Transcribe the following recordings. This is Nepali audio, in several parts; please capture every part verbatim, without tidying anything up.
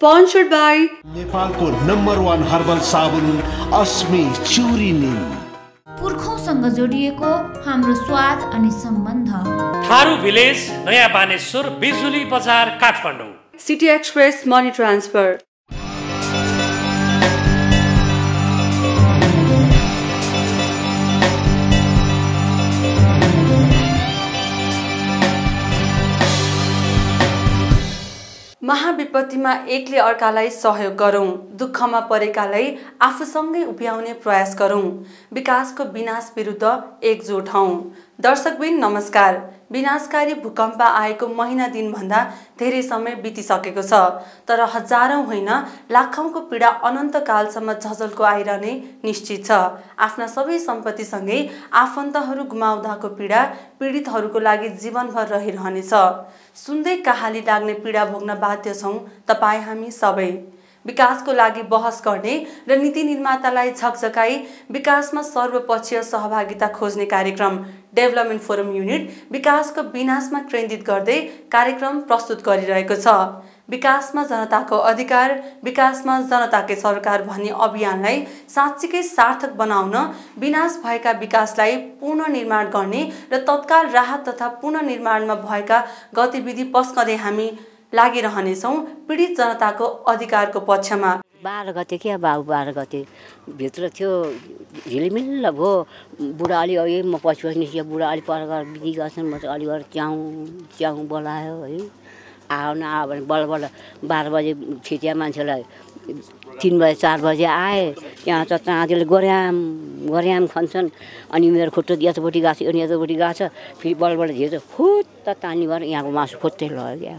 Sponsored by नेपालको नम्बर वन हर्बल साबुन अस्मी चुरी निम। पुर्खौंसँग जोडिएको हाम्रो स्वाद अनि सम्बन्ध। थारू भिलेज, नयाँ Baneshwor, Bijuli Bazar, Kathmandu. City Express Money Transfer। महाविपत्तिमा एकले अर्कालाई सहयोग गरौं, दुःखमा परेकालाई आफूसँगै उभ्याउने प्रयास गरौं, विकासको विनाश विरुद्ध एकजुट हौं। दर्शकबिन नमस्कार। विनाशकारी भूकम्प आएको महिना दिनभन्दा धेरै समय बितिसकेको छ, तर हजारौं होइन लाखौंको पीडा अनन्तकालसम्म झझल्को आइरहने निश्चित छ। आफ्ना सबै सम्पत्तिसँगै आफन्तहरू गुमाउँदाको पीडा पीडितहरूको लागि जीवनभर रहिरहनेछ। सुन्दै कहाली लाग्ने पीडा भोग्न बाध्य छौं तपाई हामी सबै। विकासको लागि बहस गर्ने र नीति निर्मातालाई झकझकाई विकासमा सर्वपक्षीय सहभागिता खोज्ने कार्यक्रम डेभलपमेन्ट फोरम युनिट विकासको विनाशमा केन्द्रित गर्दै कार्यक्रम प्रस्तुत गरिरहेको छ। विकासमा जनताको अधिकार, विकासमा जनताकै सरकार भन्ने अभियानलाई साँच्चीकै सार्थक बनाउन विनाश भएका विकासलाई पुनर्निर्माण गर्ने र तत्काल राहत तथा पुनर्निर्माणमा भएका गतिविधि पस्कँदै हामी लागिरहनेछौँ पीडित जनताको अधिकारको पक्षमा। बाह्र गते क्या बाबु बाह्र गते भित्र थियो झिलिमिल्ल भयो। बुढा अलि अघि म पछि पछि निस्कियो, बुढा अलि पर गएर बिदी गर्छन्, म चाहिँ अलि गएर च्याउ च्याउ बोलायो है। आयो न आयो भने बल्ल बल्ल बाह्र बजे छिटिया मान्छेलाई तिन बजे चार बजे आए। त्यहाँ चाहिँ चाँदीले गोर्याम गोर्याम खन्छन्, अनि मेरो खुट्टो यतापट्टि गएको छ, अनि यतापट्टि गएको छ, फेरि बल्ल बल्ल झिर्छ फुत्त तानी गरेर यहाँको मासु खोज्दै लग्यो क्या।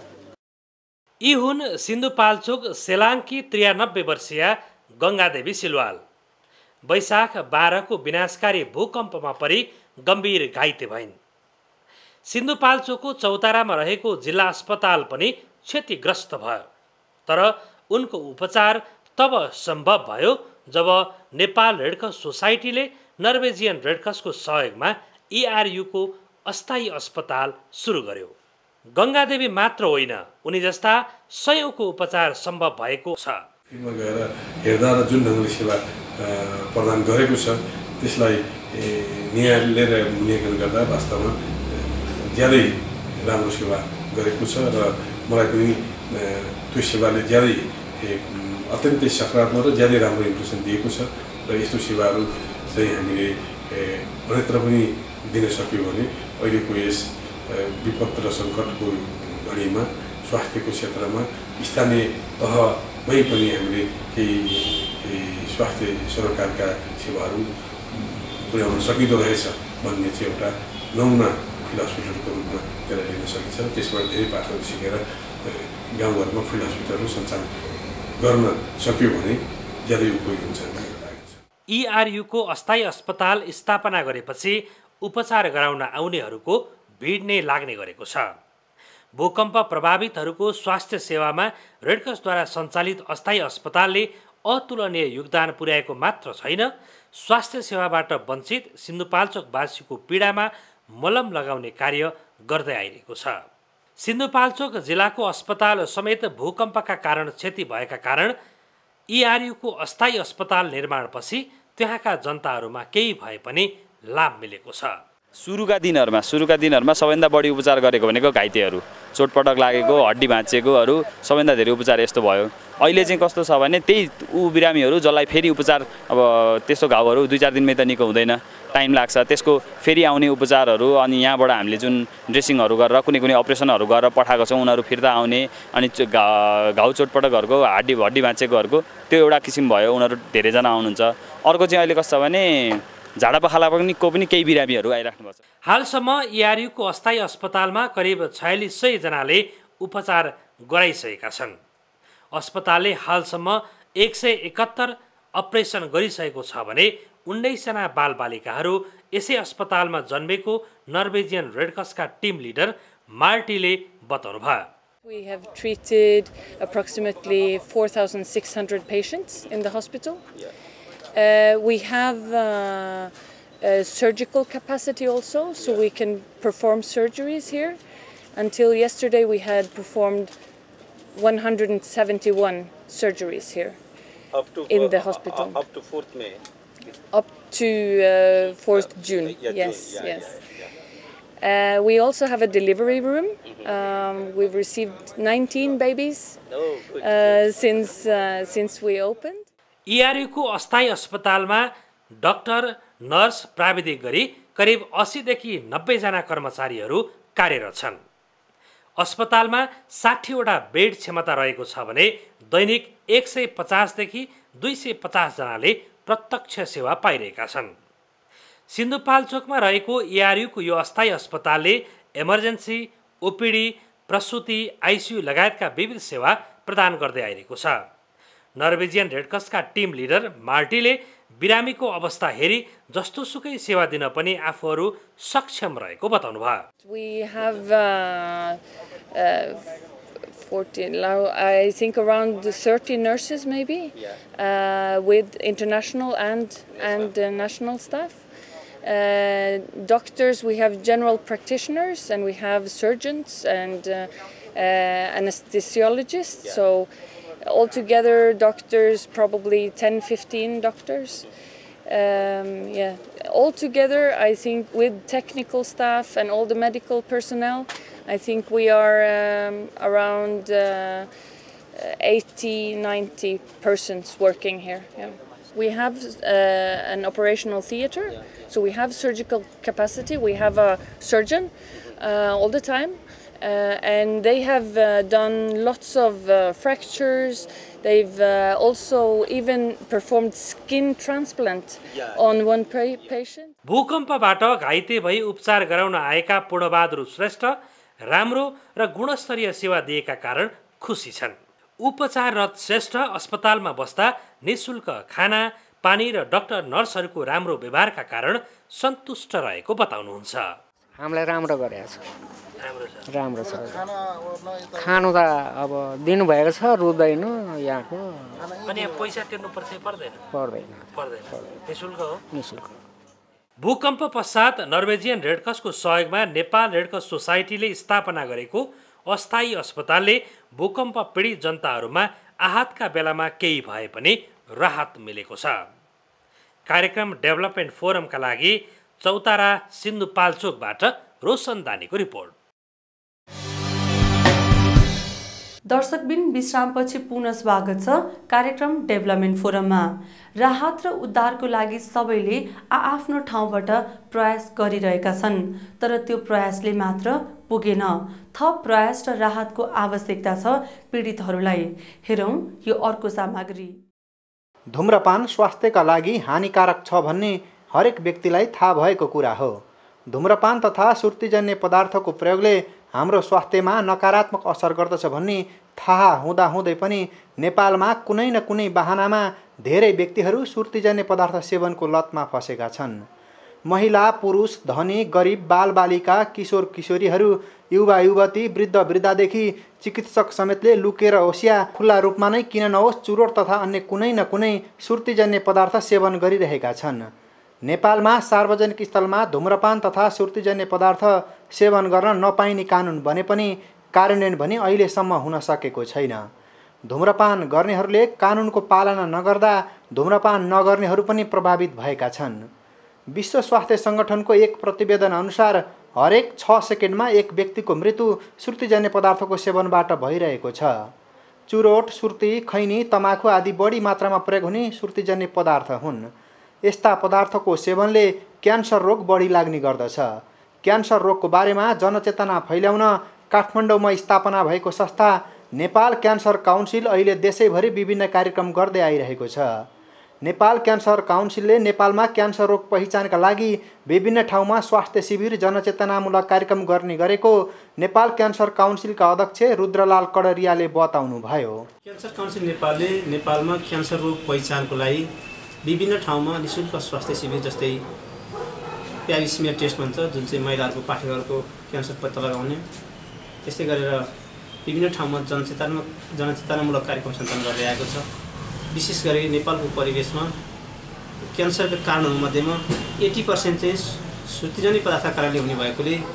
यी हुन् सिन्धुपाल्चोक सेलाङकी त्रियानब्बे वर्षीय गङ्गादेवी सिलवाल। वैशाख बाह्रको विनाशकारी भूकम्पमा परि गम्भीर घाइते भइन्। सिन्धुपाल्चोकको चौतारामा रहेको जिल्ला अस्पताल पनि क्षतिग्रस्त भयो, तर उनको उपचार तब सम्भव भयो जब नेपाल रेडक्रस सोसाइटीले नर्वेजियन रेडक्रसको सहयोगमा इआरयुको अस्थायी अस्पताल सुरु गर्यो। गङ्गादेवी मात्र होइन, उनी जस्ता सयौंको उपचार सम्भव भएको छ। फिल्डमा गएर हेर्दा र जुन ढङ्गले सेवा प्रदान गरेको छ त्यसलाई न्यायालयले र मूल्याङ्कन गर्दा वास्तवमा ज्यादै राम्रो सेवा गरेको छ र मलाई पनि त्यो सेवाले ज्यादै अत्यन्तै सकारात्मक र ज्यादै राम्रो इम्प्रेसन दिएको छ। र यस्तो सेवाहरू चाहिँ हामीले अन्यत्र पनि दिन सक्यौँ भने अहिलेको यस विपत्ति र सङ्कटको घडीमा स्वास्थ्यको क्षेत्रमा स्थानीय तहमै पनि हामीले केही स्वास्थ्य सरकारका सेवाहरू पुर्याउन सकिँदो रहेछ भन्ने चाहिँ एउटा नमुना फिल्ड हस्पिटलको रूपमा त्यसलाई लिन सकिन्छ। त्यसबाट धेरै पाठहरू सिकेर गाउँघरमा फिल्ड हस्पिटलहरू सञ्चालन गर्न सक्यो भने ज्यादै उपयोगी हुन्छ। इआरयुको अस्थायी अस्पताल स्थापना गरेपछि उपचार गराउन आउनेहरूको भिड नै लाग्ने गरेको छ। भूकम्प प्रभावितहरूको स्वास्थ्य सेवामा रेडक्रसद्वारा सञ्चालित अस्थायी अस्पतालले अतुलनीय योगदान पुर्याएको मात्र छैन, स्वास्थ्य सेवाबाट वञ्चित सिन्धुपाल्चोकवासीको पीडामा मलम लगाउने कार्य गर्दै आइरहेको छ। सिन्धुपाल्चोक जिल्लाको अस्पताल समेत भूकम्पका कारण क्षति भएका कारण इआरयुको अस्थायी अस्पताल निर्माणपछि त्यहाँका जनताहरूमा केही भए पनि लाभ मिलेको छ। सुरुका दिनहरूमा सुरुका दिनहरूमा सबैभन्दा बढी उपचार गरेको भनेको घाइतेहरू, चोटपटक लागेको, हड्डी भाँचिएकोहरू सबैभन्दा धेरै उपचार यस्तो भयो। अहिले चाहिँ कस्तो छ भने त्यही ऊ बिरामीहरू जसलाई फेरि उपचार, अब त्यस्तो घाउहरू दुई चार दिनमै त निको हुँदैन, टाइम लाग्छ। त्यसको फेरि आउने उपचारहरू, अनि यहाँबाट हामीले जुन ड्रेसिङहरू गरेर कुनै कुनै अपरेसनहरू गरेर पठाएको छौँ, उनीहरू फिर्ता आउने, अनि घाउ चोटपटकहरूको, हड्डी हड्डी भाँचिएकोहरूको त्यो एउटा किसिम भयो, उनीहरू धेरैजना आउनुहुन्छ। अर्को चाहिँ अहिले कस्तो छ भने झाडापखाला पनि को पनि केही बिरामीहरू आइराख्नुपर्छ। हालसम्म इआरयुको अस्थायी अस्पतालमा करिब छयालिस सय जनाले उपचार गराइसकेका छन्। अस्पतालले हालसम्म एक सय एकहत्तर अपरेसन गरिसकेको छ भने उन्नाइसजना बालबालिकाहरू यसै अस्पतालमा जन्मेको नर्वेजियन रेडक्रसका टिम लिडर मार्टीले बताउनुभयो। We have treated approximately four thousand six hundred patients in the hospital. Yeah. Uh, we have uh, a surgical capacity also, so we can perform surgeries here. Until yesterday we had performed one hundred seventy-one surgeries here up to, in the uh, hospital. Uh, up to fourth May. Up to uh, fourth June. Yeah, yes, June. Yeah, yes. yeah, yeah. Uh, we also have a delivery room. Um, we've received nineteen babies Oh, good. uh, since uh, since we opened. इआरयूको अस्थायी अस्पतालमा डाक्टर, नर्स, प्राविधिक गरी करिब अस्सीदेखि नब्बेजना कर्मचारीहरू कार्यरत छन्। अस्पतालमा साठीवटा बेड क्षमता रहेको छ भने दैनिक एक सय पचासदेखि दुई सय पचासजनाले प्रत्यक्ष सेवा पाइरहेका छन्। सिन्धुपाल्चोकमा रहेको इआरयूको यो अस्थायी अस्पतालले इमर्जेन्सी, ओपिडी, प्रसुति, आइसियू लगायतका विविध सेवा प्रदान गर्दै आइरहेको छ। नर्वेजियन रेडक्रसका टिम लिडर मार्टीले बिरामीको अवस्था हेरी जस्तोसुकै सेवा दिन पनि आफूहरू सक्षम रहेको बताउनुभयो। We have uh, uh, fourteen, I think around thirty nurses maybe, uh, with international and and uh, national staff. Uh, doctors, we have general practitioners and we have surgeons and uh, uh, anesthesiologists. So altogether, doctors, probably ten, fifteen doctors. Um, yeah, altogether, I think with technical staff and all the medical personnel, I think we are um, around uh, eighty, ninety persons working here. Yeah. We have uh, an operational theater, so we have surgical capacity. We have a surgeon uh, all the time. Uh, and they have uh, done lots of uh, fractures. They've uh, also even performed skin transplant on one pa- patient. भूकम्पबाट घाइते भई उपचार गराउन आएका पूर्णबहादुर श्रेष्ठ राम्रो र गुणस्तरीय सेवा दिएका कारण खुसी छन्। उपचाररत श्रेष्ठ अस्पतालमा बस्दा निशुल्क खाना, पानी र डाक्टर नर्सहरूको राम्रो व्यवहारका कारण सन्तुष्ट रहेको बताउनुहुन्छ। हामीलाई राम्रो गरेको छ, राम्रो छ। खानु त अब दिनुभएको छ, रुँदैन यहाँको। अनि पैसा तिर्नु पर्छ पर्दैन? पर्दैन, पर्दैन, निशुल्क हो। निशुल्क। भूकम्प पश्चात नर्वेजियन रेडक्रसको सहयोगमा नेपाल रेडक्रस सोसाइटीले स्थापना गरेको अस्थायी अस्पतालले भूकम्प पीडित जनताहरूमा आहतका बेलामा केही भए पनि राहत मिलेको छ। कार्यक्रम डेभलपमेन्ट फोरमका लागि चौतारा सिन्धुपाल्चोकबाट रोशन दानीको रिपोर्ट। दर्शकबिन विश्रामपछि पुनः स्वागत छ कार्यक्रम डेभलपमेन्ट फोरममा। राहत र उद्धारको लागि सबैले आआफ्नो ठाउँबाट प्रयास गरिरहेका छन्, तर त्यो प्रयासले मात्र पुगेन। थप प्रयास र राहतको आवश्यकता छ पीडितहरूलाई। हेरौँ यो अर्को सामग्री। धूम्रपान स्वास्थ्यका लागि हानिकारक छ भन्ने हरेक व्यक्तिलाई थाहा भएको कुरा हो। धूम्रपान तथा सुर्तीजन्य पदार्थको प्रयोगले हाम्रो स्वास्थ्यमा नकारात्मक असर गर्दछ भन्ने थाहा हुँदाहुँदै पनि नेपालमा कुनै न कुनै बहानामा धेरै व्यक्तिहरू सुर्तीजन्य पदार्थ सेवनको लतमा फँसेका छन्। महिला, पुरुष, धनी, गरिब, बालबालिका, किशोर किशोरीहरू, युवा युवती, वृद्ध वृद्धादेखि चिकित्सक समेतले लुकेर होस् या खुल्ला रूपमा नै किन नहोस् चुरोट तथा अन्य कुनै न कुनै सुर्तीजन्य पदार्थ सेवन गरिरहेका छन्। नेपालमा सार्वजनिक स्थलमा धूम्रपान तथा सुर्तीजन्य पदार्थ सेवन गर्न नपाइने कानुन बने पनि कार्यान्वयन भने अहिलेसम्म हुन सकेको छैन। धूम्रपान गर्नेहरूले कानुनको पालना नगर्दा धूम्रपान नगर्नेहरू पनि प्रभावित भएका छन्। विश्व स्वास्थ्य सङ्गठनको एक प्रतिवेदन अनुसार हरेक छ सेकेन्डमा एक व्यक्तिको मृत्यु सुर्तीजन्य पदार्थको सेवनबाट भइरहेको छ। चुरोट, सुर्ती, खैनी, तमाखु आदि बढी मात्रामा प्रयोग हुने सुर्तीजन्य पदार्थ हुन्। यस्ता पदार्थको सेवनले क्यान्सर रोग बढी लाग्ने गर्दछ। क्यान्सर रोगको बारेमा जनचेतना फैल्याउन काठमाडौँमा स्थापना भएको संस्था नेपाल क्यान्सर काउन्सिल अहिले देशैभरि विभिन्न कार्यक्रम गर्दै आइरहेको छ। नेपाल क्यान्सर काउन्सिलले नेपालमा क्यान्सर रोग पहिचानका लागि विभिन्न ठाउँमा स्वास्थ्य शिविर, जनचेतनामूलक कार्यक्रम गर्ने गरेको नेपाल क्यान्सर काउन्सिलका अध्यक्ष रुद्रलाल कडरियाले बताउनुभयो। क्यान्सर काउन्सिल नेपालले नेपालमा क्यान्सर रोग पहिचानको लागि विभिन्न ठाउँमा निःशुल्क स्वास्थ्य शिविर जस्तै प्यारिस्मियर टेस्ट भन्छ, जुन चाहिँ महिलाहरूको पाठेघरको क्यान्सर पत्ता लगाउने, त्यस्तै गरेर विभिन्न ठाउँमा जनचेतना जनचेतनामूलक कार्यक्रम सञ्चालन गर्दै आएको छ। विशेष गरी नेपालको परिवेशमा क्यान्सरका कारणहरूमध्येमा एट्टी पर्सेन्ट चाहिँ सुर्तीजन्य पदार्थका कारणले हुने भएकोले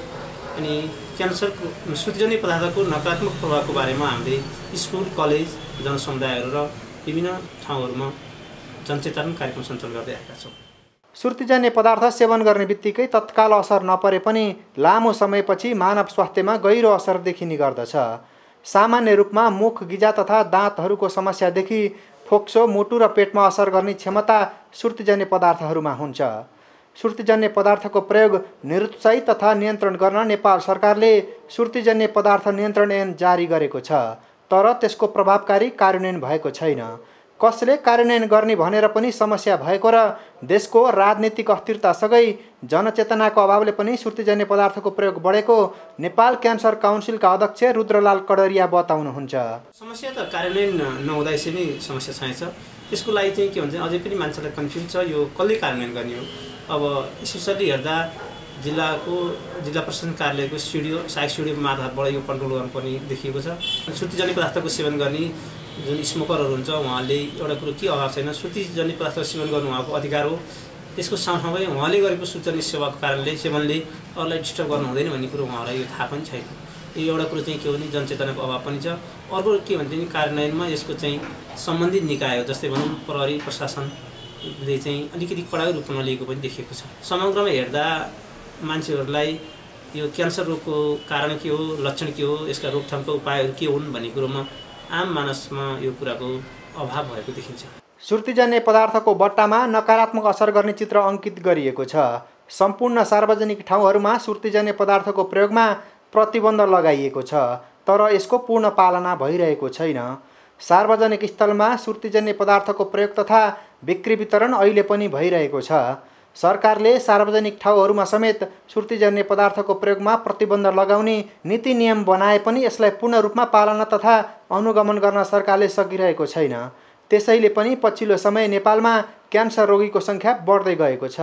अनि क्यान्सरको सुतिजन्य पदार्थको नकारात्मक प्रभावको बारेमा हामीले स्कुल कलेज जनसमुदायहरू र विभिन्न ठाउँहरूमा जनचेतना कार्यक्रम सञ्चालन गर्दै आएका छौँ। सुर्तीजन्य पदार्थ सेवन गर्ने बित्तिकै तत्काल असर नपरे पनि लामो समयपछि मानव स्वास्थ्यमा गहिरो असर देखिने गर्दछ। सामान्य रूपमा मुख गिजा तथा दाँतहरूको समस्यादेखि फोक्सो मुटु र पेटमा असर गर्ने क्षमता सुर्तीजन्य पदार्थहरूमा हुन्छ। सुर्तीजन्य पदार्थको प्रयोग निरुत्साहित तथा नियन्त्रण गर्न नेपाल सरकारले सुर्तीजन्य पदार्थ नियन्त्रण ऐन जारी गरेको छ, तर त्यसको प्रभावकारी कार्यान्वयन भएको छैन। कसले कार्यान्वयन गर्ने भनेर पनि समस्या भएको र देशको राजनीतिक अस्थिरतासँगै जनचेतनाको अभावले पनि सुर्तीजन्य पदार्थको प्रयोग बढेको नेपाल क्यान्सर काउन्सिलका अध्यक्ष रुद्रलाल कडारिया बताउनुहुन्छ। समस्या त कार्यान्वयन नहुँदा यसै नै समस्या छैछ। त्यसको लागि चाहिँ के भन्छ अझै पनि मान्छेलाई कन्फ्युज छ यो कसले कार्यान्वयन गर्ने हो। अब स्पेसल्ली हेर्दा जिल्लाको जिल्ला प्रशासन कार्यालयको सिडिओ सहायक सिडिओको मार्फतबाट यो कन्ट्रोल गर्नुपर्ने देखिएको छ। सुर्तीजन्य पदार्थको सेवन गर्ने जुन स्मोकरहरू हुन्छ उहाँले एउटा कुरो के अभाव छैन, सुर्तीजन्य पदार्थ सेवन गर्नु उहाँको अधिकार हो। त्यसको सँगसँगै उहाँले गरेको सुर्तीजन्य सेवाको कारणले सेवनले अरूलाई डिस्टर्ब गर्नु हुँदैन भन्ने कुरो उहाँलाई यो थाहा पनि छैन। यो एउटा कुरो चाहिँ के हो भने जनचेतनाको अभाव पनि छ। अर्को के भन्छ नि कार्यान्वयनमा यसको चाहिँ सम्बन्धित निकाय हो, जस्तै भनौँ प्रहरी प्रशासनले चाहिँ अलिकति कडाई रूपमा लिएको पनि देखिएको छ। समग्रमा हेर्दा मान्छेहरूलाई यो क्यान्सर रोगको कारण के हो, लक्षण के हो, यसका रोकथामका उपायहरू के हुन् भन्ने कुरोमा आम मानसमा यो कुराको अभाव भएको देखिन्छ। सुर्तीजन्य पदार्थको बट्टामा नकारात्मक असर गर्ने चित्र अङ्कित गरिएको छ। सम्पूर्ण सार्वजनिक ठाउँहरूमा सुर्तीजन्य पदार्थको प्रयोगमा प्रतिबन्ध लगाइएको छ, तर यसको पूर्ण पालना भइरहेको छैन। सार्वजनिक स्थलमा सुर्तीजन्य पदार्थको प्रयोग तथा बिक्री वितरण अहिले पनि भइरहेको छ। सरकारले सार्वजनिक ठाउँहरूमा समेत सुर्तीजन्य पदार्थको प्रयोगमा प्रतिबन्ध लगाउने नीति नियम बनाए पनि यसलाई पूर्ण रूपमा पालना तथा अनुगमन गर्न सरकारले सकिरहेको छैन। त्यसैले पनि पछिल्लो समय नेपालमा क्यान्सर रोगीको सङ्ख्या बढ्दै गएको छ।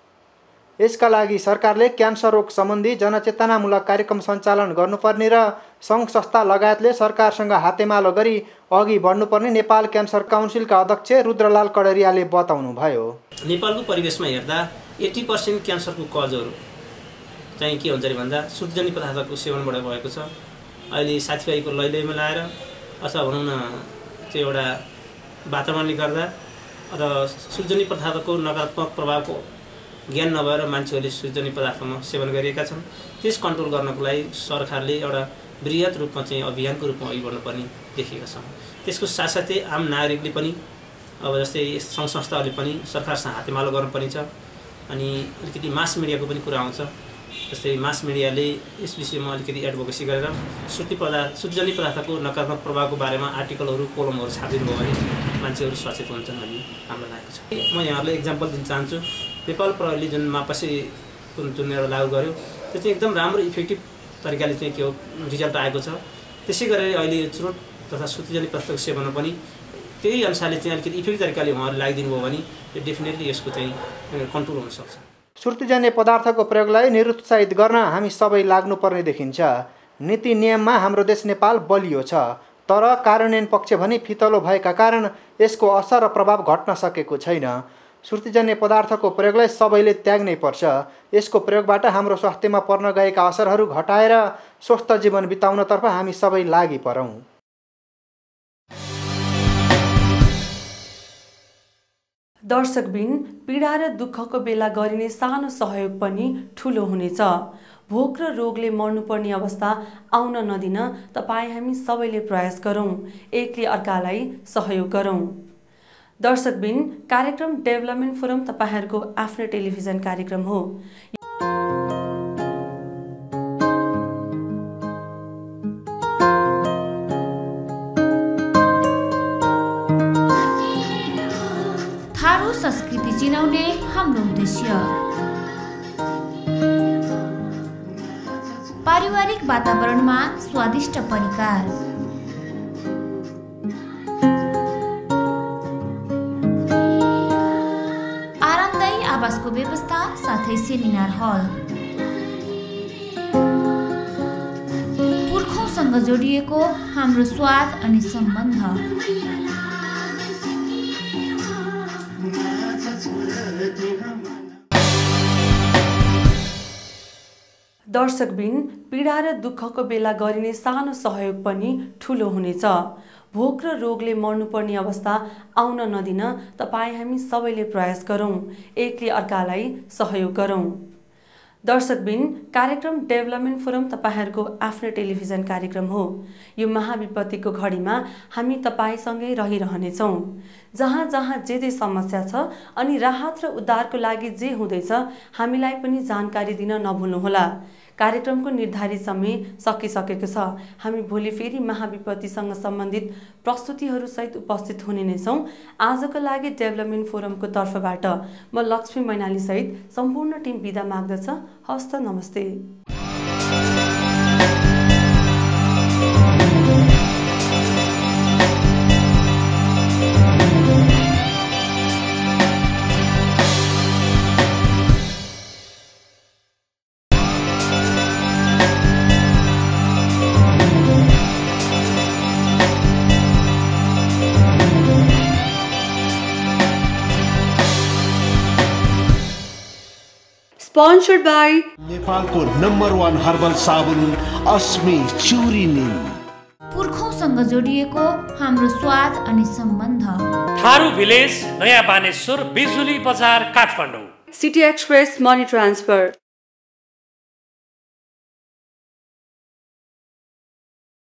यसका लागि सरकारले क्यान्सर रोग सम्बन्धी जनचेतनामूलक कार्यक्रम सञ्चालन गर्नुपर्ने र सङ्घ संस्था लगायतले सरकारसँग हातेमालो गरी अघि बढ्नुपर्ने नेपाल क्यान्सर काउन्सिलका अध्यक्ष रुद्रलाल कडारियाले बताउनुभयो। नेपालको परिवेशमा हेर्दा एट्टी पर्सेन्ट क्यान्सरको कजहरू चाहिँ के हुन्छ भन्दा सुर्तीजन्य पदार्थको सेवनबाट भएको छ। अहिले साथीभाइको लैलैमा लाएर अथवा भनौँ न त्यो एउटा वातावरणले गर्दा र सुर्तीजन्य पदार्थको नकारात्मक प्रभावको ज्ञान नभएर मान्छेहरूले सुर्तीजन्य पदार्थमा सेवन गरिरहेका छन्। त्यस कन्ट्रोल गर्नको लागि सरकारले एउटा बृहत रूपमा चाहिँ अभियानको रूपमा अघि बढ्नुपर्ने देखेका छौँ। त्यसको साथसाथै आम नागरिकले पनि अब जस्तै सङ्घ संस्थाहरूले पनि सरकारसँग हातेमालो गर्नुपर्ने छ। अनि अलिकति मास मिडियाको पनि कुरा आउँछ, जस्तै मास मिडियाले यस विषयमा अलिकति एडभोकेसी गरेर सुर्ती पदार्थ सुर्तीजन्य पदार्थको नकारात्मक प्रभावको बारेमा आर्टिकलहरू कोलमहरू छापिदिनु भयो भने मान्छेहरू सचेत हुन्छन् भन्ने हाम्रो लागेको छ। म यहाँहरूलाई इक्जाम्पल दिन चाहन्छु। नेपाल प्रहरीले जुन मापसीको जुन एउटा लागू गर्यो त्यो चाहिँ एकदम राम्रो इफेक्टिभ तरिकाले चाहिँ के हो रिजल्ट आएको छ। त्यसै गरेर अहिले चुरोट तथा सुर्तीजन्य पदार्थको सेवनमा पनि त्यही अनुसारले चाहिँ अलिकति इफेक्टिभ तरिकाले उहाँहरूले लगाइदिनु भयो भने डेफिनेटली यसको चाहिँ कन्ट्रोल हुनसक्छ। सुर्तीजन्य पदार्थको प्रयोगलाई निरुत्साहित गर्न हामी सबै लाग्नुपर्ने देखिन्छ। नीति नियममा हाम्रो देश नेपाल बलियो छ, तर कार्यान्वयन पक्ष भने फितलो भएका कारण यसको असर र प्रभाव घट्न सकेको छैन। सुर्तीजन्य पदार्थको प्रयोगलाई सबैले त्याग्नै पर्छ। यसको प्रयोगबाट हाम्रो स्वास्थ्यमा पर्न गएका असरहरू घटाएर स्वस्थ जीवन बिताउनतर्फ हामी सबै लागि परौँ। दर्शकबिन, पीडा र दुःखको बेला गरिने सानो सहयोग पनि ठुलो हुनेछ। भोक र रोगले मर्नुपर्ने अवस्था आउन नदिन तपाईँ हामी सबैले प्रयास गरौँ, एकले अर्कालाई सहयोग गरौँ। दर्शकबिन, कार्यक्रम डेभलपमेन्ट फोरम तपाईहरूको आफ्नो टेलिभिजन कार्यक्रम हो। थारू संस्कृति चिनाउने हाम्रो उद्देश्य पारिवारिक वातावरणमा स्वादिष्ट परिकार, आरामदायी आवासको व्यवस्था साथै सेमिनार हल, पुर्खौँसँग जोडिएको हाम्रो स्वाद अनि सम्बन्ध। दर्शकबिन पीडा र दुःखको बेला गरिने सानो सहयोग पनि ठुलो हुनेछ। भोक र रोगले मर्नुपर्ने अवस्था आउन नदिन तपाईँ हामी सबैले प्रयास गरौँ, एकले अर्कालाई सहयोग गरौँ। दर्शकबिन कार्यक्रम डेभलपमेन्ट फोरम तपाईहरूको आफ्नो टेलिभिजन कार्यक्रम हो। यो महाविपत्तिको घडीमा हामी तपाईसँगै रहिरहनेछौँ। जहाँ जहाँ जे जे समस्या छ अनि राहत र उद्धारको लागि जे हुँदैछ हामीलाई पनि जानकारी दिन नभुल्नुहोला। कार्यक्रमको निर्धारित समय सकिसकेको छ। हामी भोलि फेरि महाविपत्तिसँग सम्बन्धित प्रस्तुतिहरूसहित उपस्थित हुने नै छौँ। आजको लागि डेभलपमेन्ट फोरमको तर्फबाट म लक्ष्मी मैनाली सहित सम्पूर्ण टिम बिदा माग्दछ। हस्त नमस्ते। Sponsored by नेपालको नम्बर वान हर्बल साबुन अस्मी चुरी निम। पुर्खौँसँग जोडिएको हाम्रो स्वाद अनि सम्बन्ध। थारू भिलेज, नयाँ Baneshwor, Bijuli Bazar, Kathmandu. City express money transfer.